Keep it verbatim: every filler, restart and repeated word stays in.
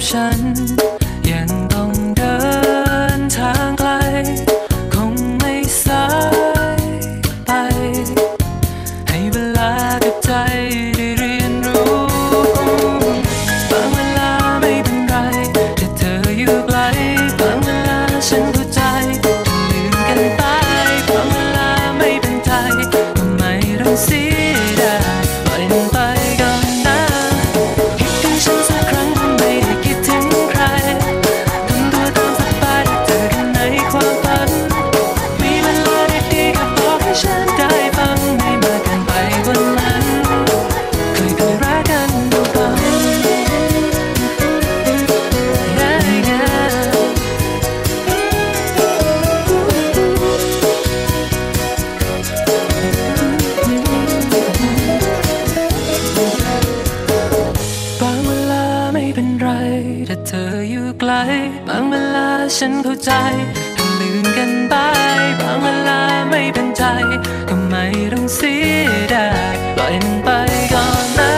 ฉันยังต้องเดินทางไกลคงไม่สายไปให้เวลากับใจได้เรียนรู้บางเวลาไม่เป็นไรแต่เธออยู่ไกลบางเวลาฉันเข้าใจลืมกันไปบางเวลาไม่เป็นใจก็ไม่ต้องเสียดายปล่อยมันไปก่อนนะคิดถึงฉันสักครั้งคงไม่ได้คิดถึงใครทำตัวตามสบายได้เจอกันในความฝันมีเวลาดีๆก็บอกให้ฉันได้ฟังไม่มากเกินไปกว่านั้นเคยเคยรักกันดูบ้างบางเวลาไม่เป็นไรถ้าเธออยู่ไกลบางเวลาฉันเข้าใจถ้าลืมกันไปบางเวลาไม่เป็นใจก็ไม่ต้องเสียดายปล่อยมันไปก่อนนะ